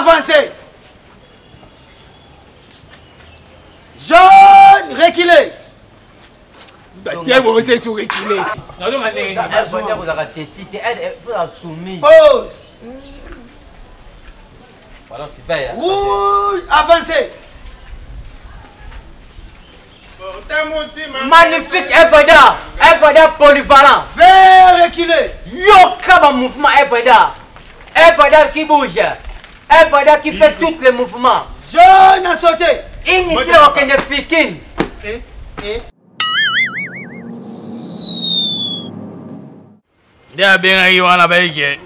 avancez. Jaune, reculez. Vous êtes reculé. Pause. Voilà, c'est bien. Rouge, avancez. Magnifique, un Veda polyvalent. Vert, reculez. Yo, comme mouvement, un Veda qui bouge, un Veda qui fait tous les mouvements. Jaune a sauté. Inutile aucun de fikin. Ndia benga yi wana baike.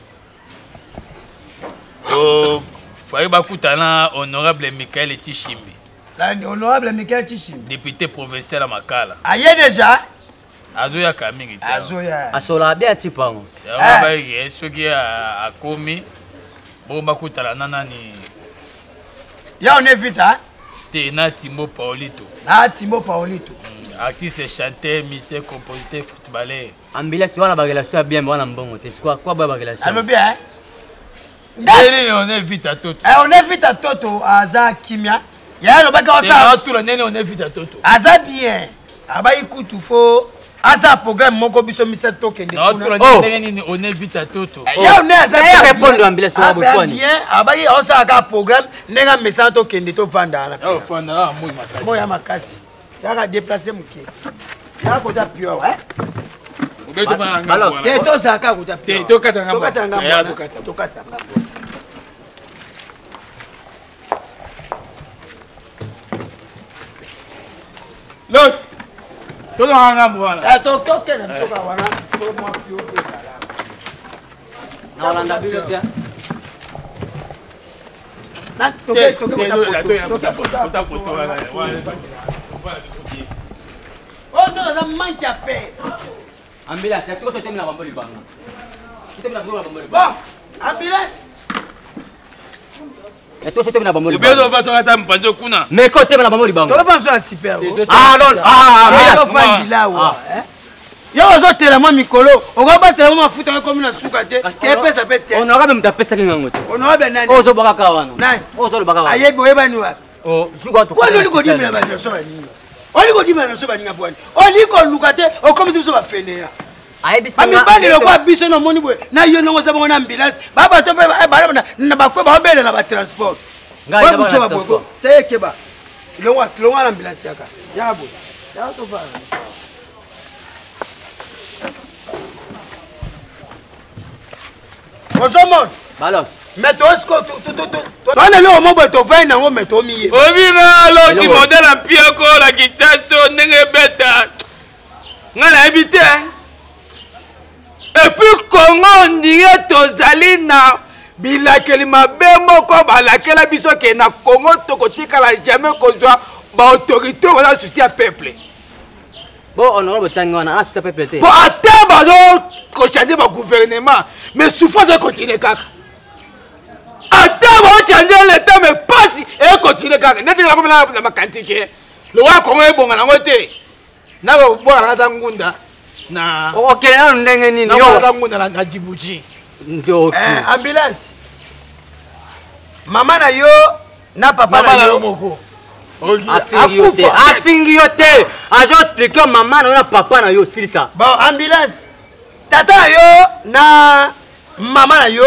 O fayi bakutana honorable Michael Tishimbi. L'honorable Michael Tishimbi. Député provincial à Makala. Aye déjà. Azoya kamingi te. Azoya. Asola bien tipango. Ya baike soki a komi bo bakutana nanani. Ya on est vite hein. Tena Timo Paolito. Ah Timo Paolito. Artiste, chanteur, musicien, compositeur, footballeur. Ambila tu wana ba relation bien wana mbongo te. Quoi ba relation. Allô bien hein. On est vite à Toto. On est vite à Toto Aza Kimia. Ya lo baka osa. Tout le nene on est vite à Toto. Aza bien. Aba ikutu fo Aza programme moko biso misa token de. Non, tout le nene on est vite à Toto. Ya on est Aza. Ya répondre Ambila sur Abukoni. Bien, aba osa ka programme nenga misa token de to vanda na. Oh vanda moi makasi. Moi makasi. Ya ka déplacer muke. Ya ko ta pio hein. Alors, c'est tout ça ka ko ta pio. To katanga. To katanga. Ya to katanga. Los. Todo hanga mwana. To kena msoka wana. To mwa pio ezala. Na Holanda bilotia. Na to Oh non, ça manque à faire. Ambulance, c'est quoi ce thème là bamboli banga? Thème là bamboli. Bon, ambulance. Et toi ce thème là bamboli. Bien on va se mettre en panzo kuna. Mais quoi thème là bamboli banga? Toi va faire super. Ah non, mais fan là wa. Yo ozo tellement mikolo, on va pas tellement mafuta comme na suka te. Ke pesa pete. On aura même tapé ça ngango te. On aura ben nani. Ozo baka wana. Nani? Ozo baka wana. Ayebi oyeba ni wa. Oh, juko to. Kwa nini ko dimela ba nyoso ba nini? Oli ko dimela nyoso ba ninga bwani. Oli ko lukate o comme si so ba fenea. Ayebi singa. Ami bani lo kwa biso no moni bwe. Na yo no ngosaba ngona ambulance. Baba to pe ba na ba ko ba bele na ba transport. Ngai ba na transport. Teke ba. Lo wa ambulance yaka. Ya bo. Ya to fa. Osomon. Balos. Mais toi ce que toi ne le mo to fa na ngo meto miye. Obinga lo ki modèle en pied ko la kisaso ndenge beta. Ngala éviter. Et puis Congo on dirait tozali na bilakeli mabe moko balakela biso ke na Congo tokotika la jamais kozwa ba autorité wala souci à peuple. Bon honorable tangwana souci à peuple te. Pour atteindre bazo ko changer ba gouvernement mais souffrance de continuer kaka. Attends, on change l'état mais pas si et continuer kaka. Nete la comme la makantike. Le wa Congo e bonga na ngote. Na ko boa na ngunda. Na OK na ndenge nini yo na ngunda na Djibouti. Ndo ambulance. Mama na yo na papa na yo moko. Afingi yo te. Azo expliquer maman na papa na yo silisa. Bon ambulance. Tata na yo na mama na yo.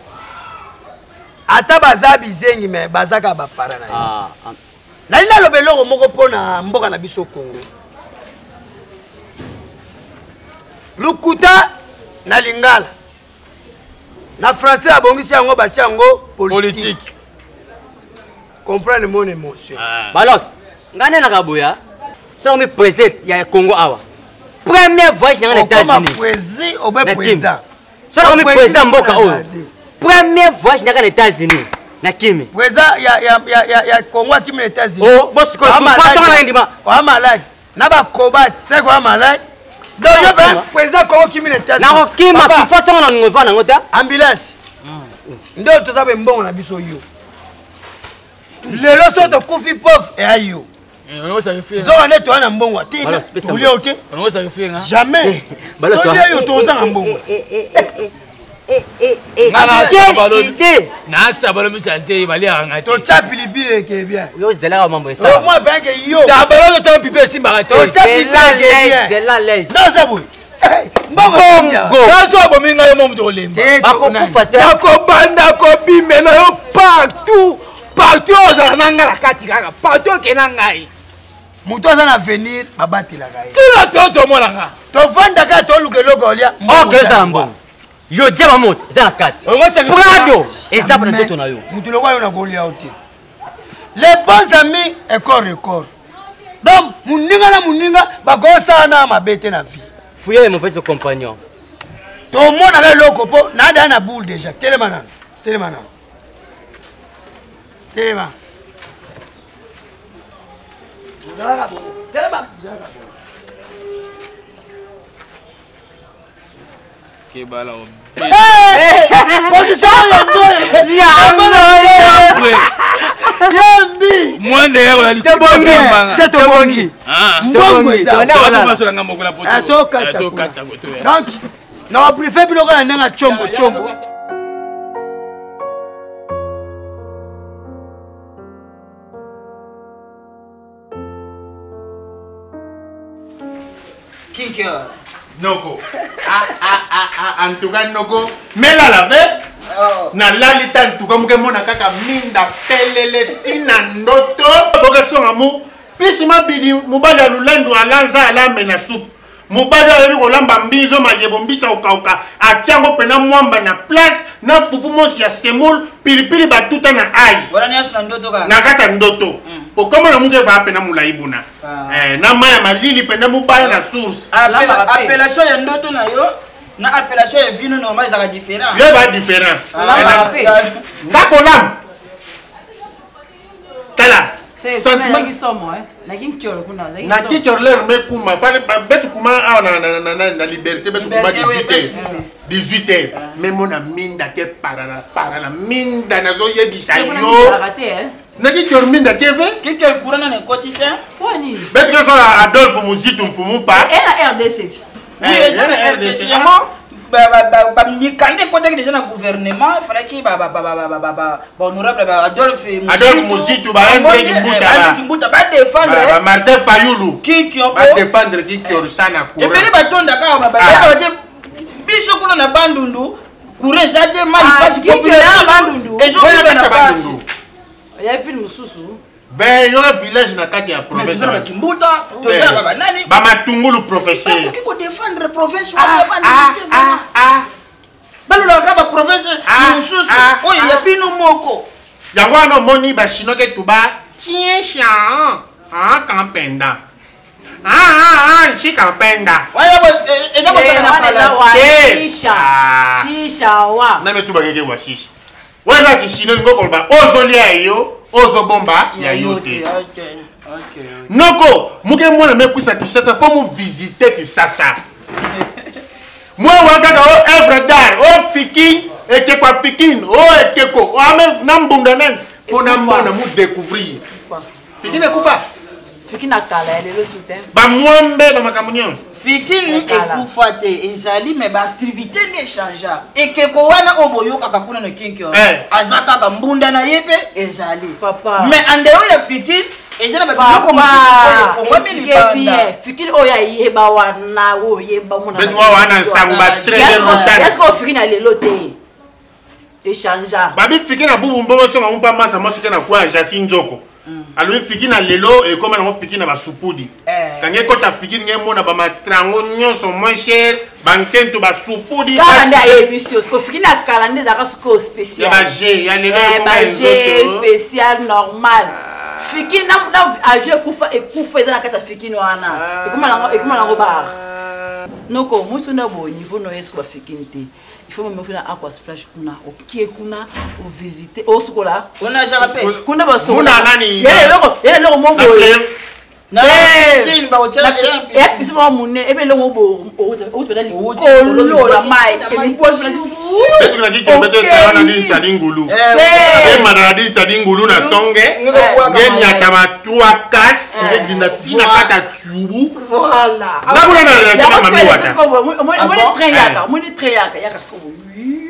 Ata baza bizengi me bazaka ba para na yo. Na lina lobelo moko pona mboka na biso Congo. Lukuta na lingala. Na français abongisi yango batia yango politique. Comprendre mon émotion. Balos, ngane na kabuya. So mi président ya Congo awa. Premier voyage dans les États-Unis. Président au président. So mi président mboka oyo. Premier voyage dans les États-Unis. Na kimi. Président ya Congo à kimi les États-Unis. Oh, boss ko façon na ndima. Wa malade. Na ba combat, c'est quoi malade? Donc je vais président Congo kimi les États-Unis. Na ko kima façon na ngova na ngota. Ambulance. Ndo tozabe mbongo na biso yo. Le loso to kufi pauvre et ayo. On ça fait. Zo na to na mbongo ti. Vous lié OK? On ça fait. Jamais. Balos yo to za mbongo. idée. Na sabalo misanze bali anga. To cha pilipili ke bien. Yo zela mambo ça. Moi ben que yo. Sabalo to pipe simba ka to. C'est la laisse. Non ça boy. Bongo. Kaso abominga yo momu to lemba. Bakokufa te. Nakobanda ko bimela yo partout. Partout ozananga la kati kaka. Partout kenangai. Muto za na venir babatela ka ye. Tuna toto molanga. To vanda ka to lukeloko lia. Ok ça mbongo. Yo dia mamoto za na kati. Prado eza pour toto na yo. Mutu lokwa yo na kolia oti. Les bons amis et corps record. Donc muninga na muninga bakosa na mabete na vie. Fouiller mon fils compagnon. To mona le loko po na da na boule déjà. Telema. Zalaka bo. Telema. Kebala o. Position ya Yambi. Mwande ya wali. Tebongi. Mbongo ça. Atoka. Donc, na préfet biloko na nanga chombo. Kinker. Noko. En tout cas, Noko. Mais là, la veille. Na lalita en tout cas, muke mona kaka minda pelele tina ndoto. Boka songa mu. Pisima bidi mubali ya lulendu alanza alame na soupe. Mubali ya lemi kolamba mbizo mayebo mbisa ukauka. Atiango pena mwamba na place. Na fufu mosi ya semoul. Pilipili batuta na ai. Wala ni asuna ndoto ka. Na kata ndoto. Okoma na muke va pena mulaibuna. Na maya malili pena mubali na source. Appellation ya ndoto na yo. Na appellation ya vino normal ezaka différent. Yo ba différent. Ndako lam. Tala. Sentiment qui sont moi, na kinkiolo kuna za na kikorler me kuma fale betu kuma na liberté betu kuma 18h mais mona minda ke parana minda nazo yebisa yo na kikor minda keve kikor kurana ne quotidien kwani betu so Adolphe Muzitu mfumu pa et la RDC la RDC mikande côté déjà na gouvernement il fallait que honorable Adolphe Muzitu ba Kimbuta ba défendre Martin Fayulu qui ba défendre qui sana courant et puis batonda ka ba biso kuna na bandundu courant jade mali passe population bandundu et je na passe ya film susu ben yo village na kati ya province ba Kimbuta to za baba nani ba matungulu professeur ko défendre province wa bandundu balola ka ba province mususu oyo ya bino moko yango ano moni ba chinoke tuba tien chien kampenda chi kampenda waya bo eza bo saka na pala shisha wa na metuba ngeke wa shisha wala kishino ngoko ba ozolia yo ozo bomba ya yote noko muke mwana mekusa Kishasa fo mu visiter Kishasa moi wakaka o œuvre d'art o fikin eke kwa fikin o ekeko o ame nambunda nan pona mbona mu découvrir fikin ekufa fikin akala ele le soutien ba mwambe ba makamunyo fikin ekufa te ezali mais ba activité ni changer ekeko wana oboyo kaka kuna na kinkyo azaka ka mbunda na yepe ezali papa mais andeo ya fikin ezali ba biloko mususu ko bien fikin oya yeba wana oyeba mona betu wana nsangu ba trainer lotana est-ce que fikin a lelo te échanger babi fikin na bubu mbobo songa mpa masa mosika na kwa jasi nzoko alui fikin na lelo e koma na fikin na basupudi kange kota fikin nge mona ba matrango nyonso moins cher bankento basupudi kalanda émission ce que fikin na kalanda za ko spécial ya ba G ya lelo ba G spécial normal fikin na avion kufa eza na kata fikin wana ekoma na robar noko muso na bo niveau no yesko ba fikin te il faut me faire aqua splash kuna okie kuna o visiter o sokola on a jamais kuna ba sokola muna nani yele loko mongo na piscine ba hotel et puis mo munne ebe longo bo o to dali ko la mai e bo betu na kiki betu sa wana ni tsalingulu e manana di tsalingulu na songe ngeni akama 3 cas ngeni na tina kata tubu voilà na kuna na relation na mami wata mo train yaka yaka sko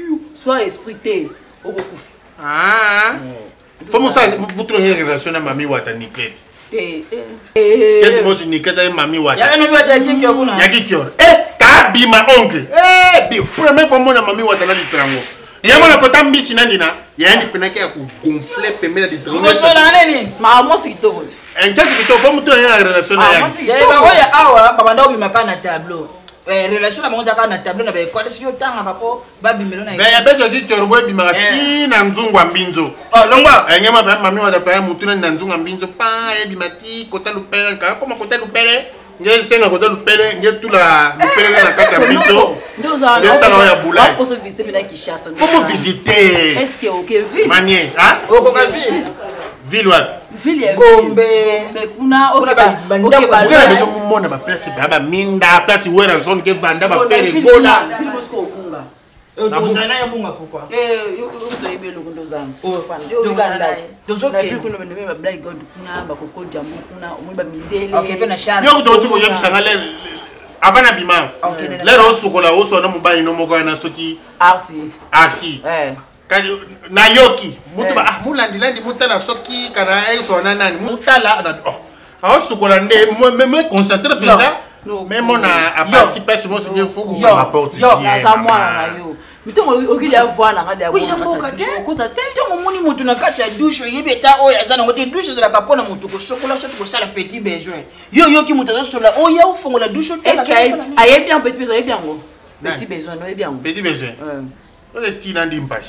soit esprit te okokufa. Faut me ça vous trouver une relation avec Mami Wata Niklete. Quel mot c'est Niklete et Mami Wata? Ya no biota qui qui okuna. Ya qui Kabi ma oncle. Bi premier fois mon Mami Wata na litrango. Ya mona kota mbisi nandina. Ya ndi penaki ya gonfler pemela di trango. So la nani? Ma moi c'est kitoko. En quelque sorte faut me trouver une relation avec. Ya ba oya awa baba ndo bimaka na tableau. Relation na monja kana tableau na ba kwa sio tanga kapo babi melona. Ya beto ki torbo bimaka ti na nzungwa mbinzo. Longwa. Ngema ba Mami Wata pa mutuna na nzunga mbinzo pa e bimati kota lupele ka koma kota lupele. Nge senga kota lupele nge tula lupele na kata mbinzo. Ndio ça. Ya bulai. On peut visiter mais qui chasse. Comment visiter? Est-ce que OK ville? Manier, hein? Okoka ville. Ville what? Ville ya Gombe. Mais kuna OK ba. OK ba. Kuna bezo mona ba place ba minda place wera zone ke vanda ba faire gola. Ville Moscou okunga. Tozana ya bunga pourquoi? Yo to ibelo ndo zantu. Yo Uganda. Dozo ke kuna bende ba black god kuna ba koko jamu kuna omwe ba mindele. OK pe na shara. Yo kutochi ko yebisanga le avana bima. Le rosukola oso na mobali no moko na soki. Arsi. Na yoki mutuba mulandi landi mutala soki kana eso nani mutala na sukola nde me concentrer penza mais mon a parti pèse mo signé fou ou ma porte yo za mwana na yo mitongo okili avwana ngade ya kota te ntongo moni mutu na kati ya douche yebeta oyo azana ngote douche za ka pona mutu ko sokola soto ko sala petit besoin yo yoki mutu za sola oya ufongola douche te la aye bien petit besoin bien ngo petit besoin no bien ngo petit besoin on est tina ndimpashi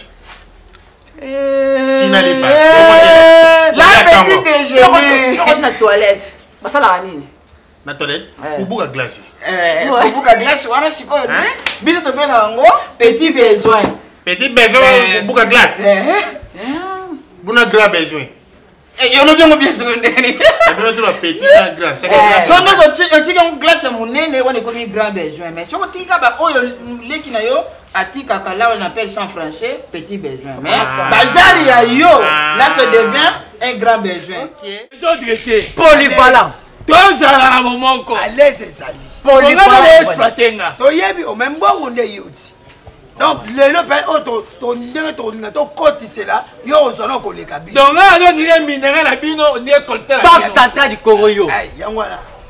tina ndimpashi la petit besoin soko na toilette basala nini na toilette kubuka glace kubuka glace wana sikoyo biso to bena ngo petit besoin kubuka glace buna grand besoin yo no bien besoin ndeni abino to petit glace so no zo tika glace munene wana ko grand besoin mais soko tika ba oyo leki na yo atika kala on appelle ça en français petit besoin mais bazari ya yo là ça devient un grand besoin. OK polyvalent. tozala na momoko alaise ezali polyvalent toyebi o même bongo nde yoti donc lelo pe o to ndenge to na to kotisela yo ozona koleka bi donc là on dirait minéral la bino ni colter Banque centrale du Congo yo yango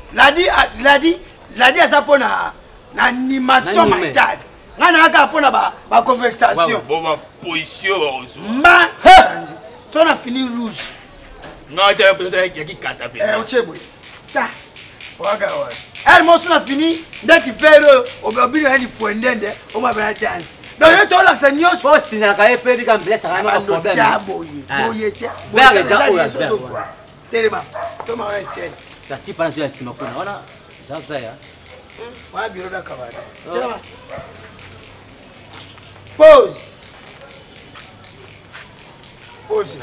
ladi asa pona na animation mentale ngana aka pona ba conversation bon ma position ma so na fini rouge non tu peut-être qui kata pe ochebo ta waga wa elle mo so na fini ndaki faire obi na di fuendende o ma bana dance donc yo to la senyo so sinala ka epe bi ka blessa ka ma problème boye te vers les gens telema to ma wa ese la tipa na sur sima kuna ona ça va ya wa biro da kabada telema pause na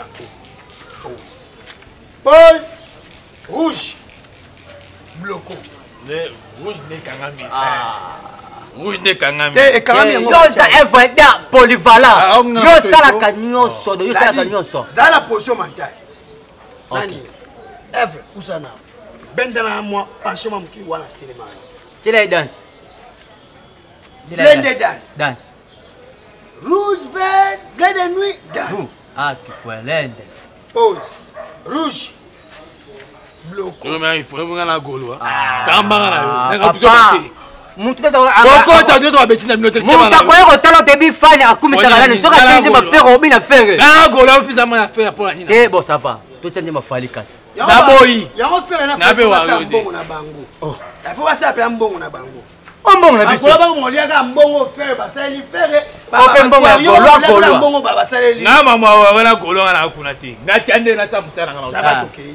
pause rouge bloco le rouge ne kangami rouge ne kangami te kangami yo ça est vraiment polyvalent yo sala ka nyonso yo sala ka nyonso ça la position mentale nani Evre usana bendana moi pencher moi mki wala telema tele dance blende dance rouge vert gars de nuit dance qui faut l'ende pause rouge bloco mais il faut ngana golo kamba na yo papa mutu pesa boko ta ndio to betina binote kema mutu ko ko talo te bi fani akumisa kalani soka tindi ma faire obi na faire na golo pisa ma faire pour nini bon ça va to tindi ma fali kasa na boyi yango faire na mbongo na bango il faut passer à mbongo na bango mbongo na biso ba mo liaka mbongo faire basali faire ba mbongo ba basali na mama wala golo na kuna te na tande na sa musana ngana ça va toquer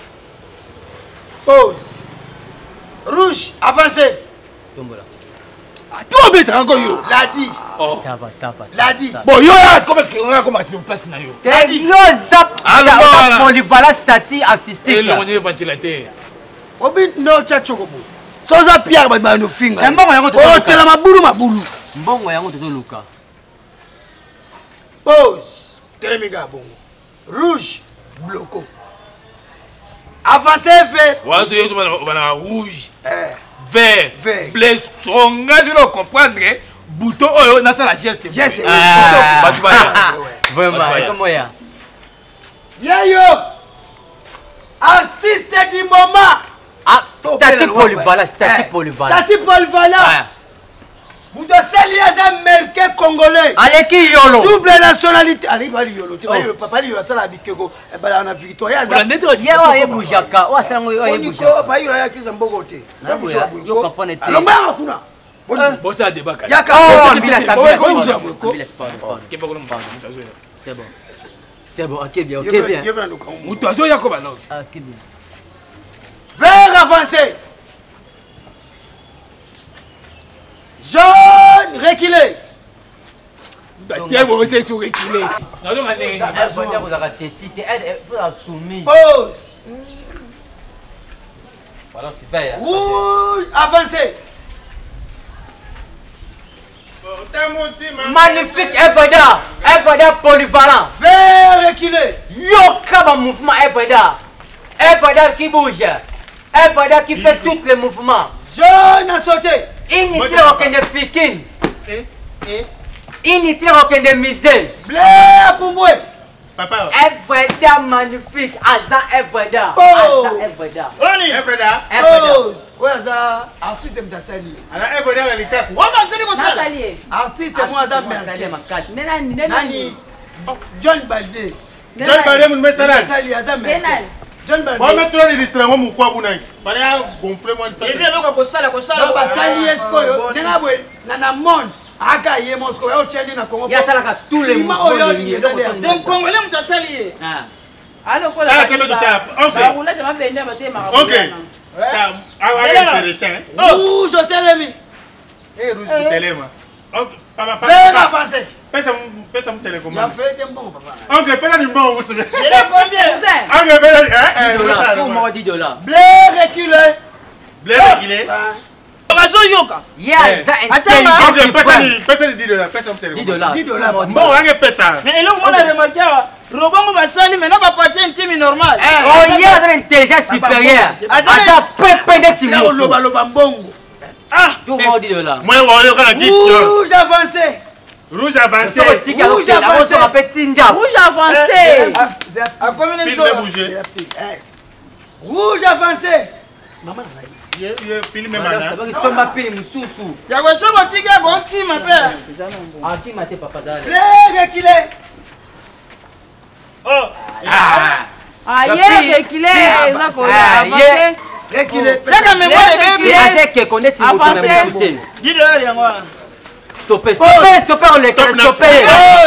pause rouge avancez tombola tu obeta encore yo ladi ça va ladi bon yo comme tu place na yo yo zap polyvalent statut artistique là on est ventilateur obi no chachokobo soza pierre ba no finga mbongo yango to tela mabulu mbongo yango to luka pause telemiga bongo rouge bloco avancez fait wazo yezo bana rouge vert bleu songa je ne comprendre bouton oyo nasa la geste. Geste. Vraiment, comment ya? Yayo. Artiste du moment. Ah, statut polyvalent, statut polyvalent. Statut polyvalent. Muto seli aza merke congolais. Aleki yolo. Double nationalité. Allez, va yolo. Tu vas le papa lui a ça la biteko. Et ben na victoire aza. On neto Ya wa ebujaka. Wa sango wa ebujaka. Pas yolo ya kiza mbogote. Yo comprendre te. Alors ba kuna. Bon ça débat. Ya ka. C'est bon. C'est bon, ok bien, ok bien. Muto azo ya ko ba non. Ok bien. Vers avancé. Jaune reculé. Tiens, vous êtes sur reculé. Non, non, Pause. Voilà, c'est fait. Rouge avancé. Magnifique, Evada polyvalent. Vert reculé. Yoka mouvement Evada qui bouge. Evada qui fait tous les mouvements. Jaune a sauté. Inutile aucun de fikin. Inutile aucun de misère. Blé à Pumboué. Papa. Evada magnifique. Aza Evada. Evada. Pause. Ouais, ça. Artiste de Mtassali. Alors, Evada, elle est cap. Artiste, moi, ça merke. Nani. John Balde. John Balde, mon message. Mtassali, ça merke. John Balde. Moi, maintenant, il est très bon, mon quoi, vous n'avez pas gonflé, moi, Et je donc ko sala Non, basali eskoyo. Nenga bwe na monde. Aka ye mosko yo tcheni na Congo. Ya salaka tous les mouvements. donc congolais mutasali. Allô, quoi? Ça, tu ok. Intéressant. Rouge au télémi. Eh, rouge au téléma. Papa, Vert avancé. Pesa mon télécommande. Il a fait un bon papa. Ok, pesa du bon, vous savez. Il est combien? Ok, pesa Pour moi, $10. Blé reculé. Blé reculé. Bazo yoka. Ya, ça intelligence. Pesa du $10. Pesa mon télécommande. $10. Bon, on a pesa. Mais il on a remarqué Robongo basali mais n'a pas parti un team normal. Oh, il y a une intelligence supérieure. Attends, pépé de C'est au loba loba mbongo. Ah, tout le monde $10. Moi, on a dit Rouge avancé. rouge avancé. Rouge avancé. à combien de Pile choses? de bouger. Rouge avancé. Maman Pile même maintenant. Ils sont ma pile, moussou. Ya kwa soba tiga kwa qui ma père. Ah, qui m'a papa d'aller. Blé reculé. Oh. Aïe, reculé, ça quoi, avancé. Reculé. C'est quand même moi les bébés. C'est que connaît tu Avancé. Dis dehors ya moi. Stoppez, on les Stop, stoppez.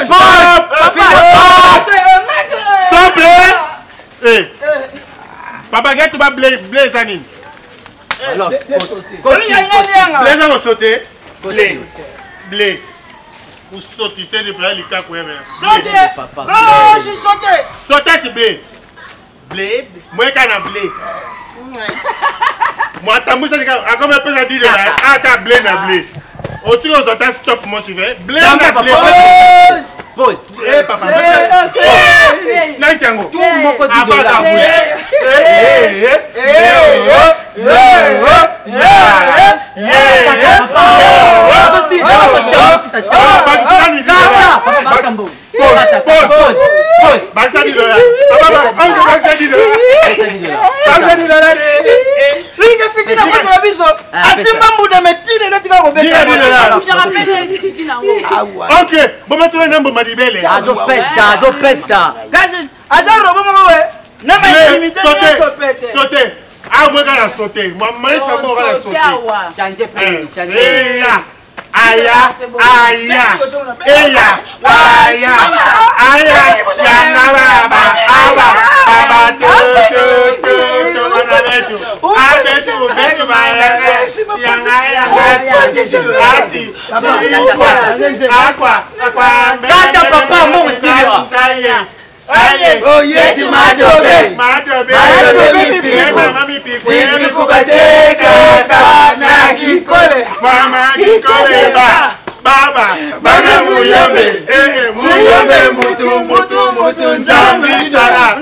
Stop, eh. Papa, get to blé Zanine. Alors, Blé va sauter. Blé. Vous sautissez de blé, les cas quoi même. Sautez. Oh, je suis sauté. Sautez ce blé. Blé, moi quand on a blé. Moi tambour ça dit à combien peut ça dire là? Ah, t'as blé na blé. Au tu aux autres stop moi suivez. Blé na blé. pause. Eh papa. Na chango. Tout le monde peut dire ok, bon maintenant nambo madibele. Azo pesa. Gazi, azaro bomo we. Na ma limite sauter. Ah moi quand sauter. Moi moi ça moi quand sauter. Changer prix, changer. Aya. Oh yes, madobe. Mami pipi. Mama kikole baba. Bana muyombe. Mutu nzambi sara.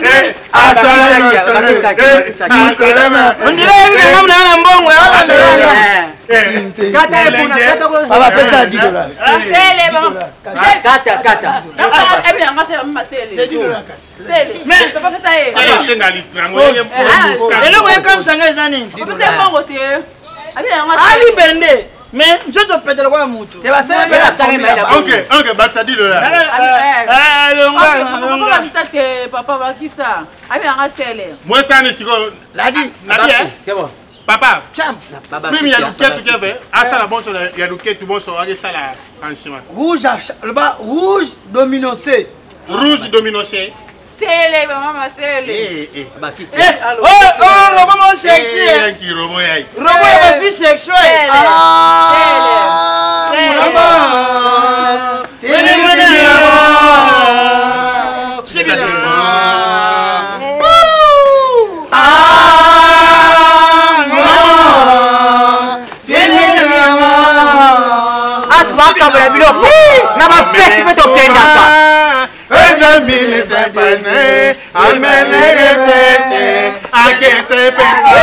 Asala. Ndile hivi kama mnaona mbongo Papa pesa 10 dollars. Sele maman. Kata. Eh bien, on va ma sele. J'ai 10 dollars. Sele. Mais papa pesa eh. C'est un litrango. Et là, vous comme ça, les années. Papa c'est bon côté. Eh bien, on va Ali Bende. Mais je te pète le roi Moutou. Tu vas savoir Ok, Baxa 10 dollars. Papa va qui ça que papa va qui ça. Eh bien, on va sele. Moi, ça, c'est quoi? Ladi. C'est bon. Papa. Cham. Puis il y a le quai tout fait. Ah ça la bonne il y a le quai tout bon sur ça là en chemin. Rouge le bas rouge domino C. Rouge domino C. Sele maman sele. Eh. Bah qui c'est? Oh, Robo sexy. Qui Robo yaï. Robo est fille sexuelle. Na ma fête peut t'obtenir pas. Les amis les abonnés, amène les PC, à qui c'est PC.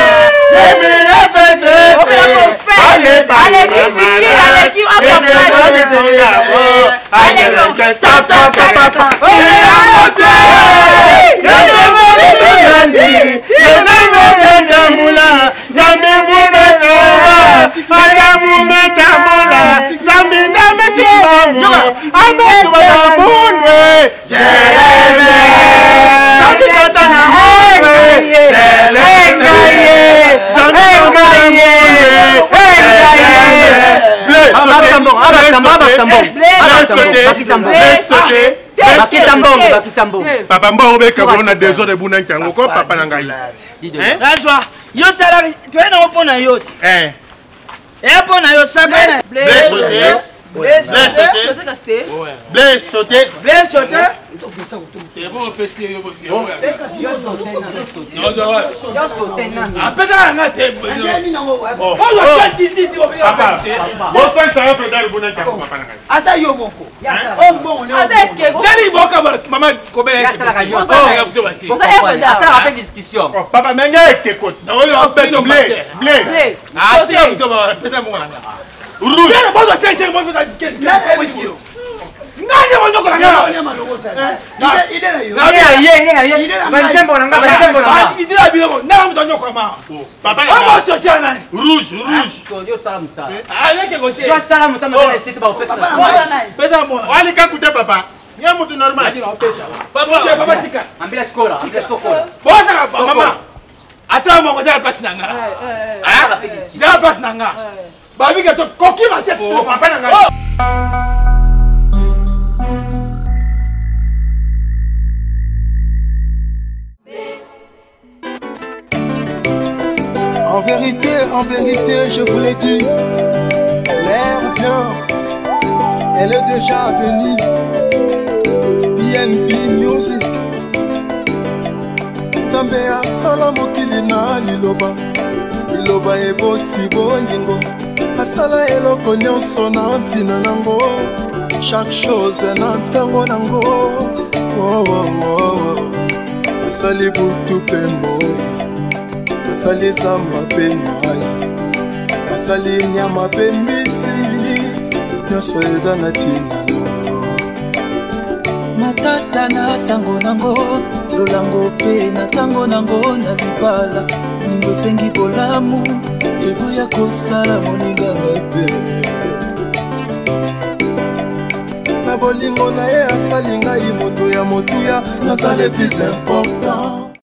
Papa mba obeka bona des autres buna nkango ko papa na ngai. Lazwa, yo tala tu es na opona yote. Et pona yo saka. Blé sauté. C'est bon PC yo. Papa. Bon ça ça va faire buna nkango papa na ngai. Ata yo moko. Bon on est. Maman combien discussion. Papa menga ekeko. Blé. Rouge. Babi que coquille ma tête pour papa nanga. En vérité, je vous l'ai dit, l'air vient, elle est déjà venue. PNP Music, Zambia Salamokili na liloba, liloba eboti bolingo. Asala eloko nyonso na ntina nango, chaque chose na ntango nango. Asali butu pe moi, asali zamba pe mai, asali nyama pe mbisi, nyonso eza na ntina nango. Matata na ntango nango, lolango pe na ntango nango na libala, ningo sengi bolamu. Ebuya kosala moninga mabe na bolingo na ye asali ngai moto ya motuya nazale plus important